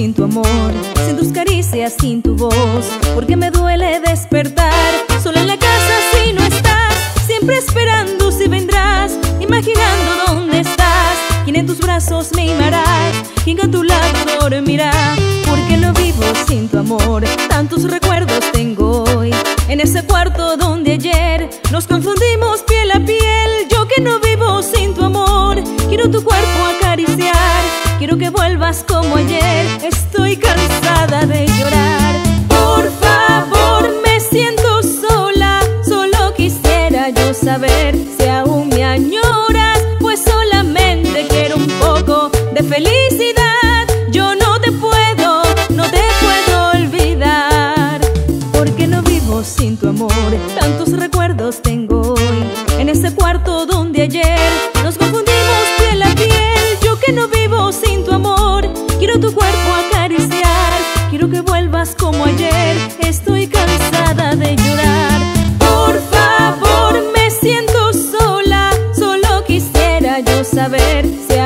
sin tu amor, sin tus caricias, sin tu voz. Porque me duele despertar sola en la casa si no estás, siempre esperando si vendrás, imaginando dónde estás. Quién en tus brazos me mimarás, quién a tu lado dormirá. Porque no vivo sin tu amor, tantos recuerdos tengo hoy. En ese cuarto donde ayer nos confundimos piel a piel. Yo que no vivo sin tu amor, quiero tu cuerpo acariciar, quiero que vuelvas como ayer. Estoy cansada de llorar. Por favor, me siento sola, solo quisiera yo saber si aún me añoras, pues solamente quiero un poco de felicidad. Yo no te puedo olvidar, porque no vivo sin tu amor, tantos recuerdos tengo hoy. En ese cuarto donde ayer nos confundimos piel a piel. Yo que no vivo sin tu amor, quiero tu cuerpo acariciar, quiero que vuelvas como ayer. Estoy cansada de llorar. Por favor, me siento sola, solo quisiera yo saber si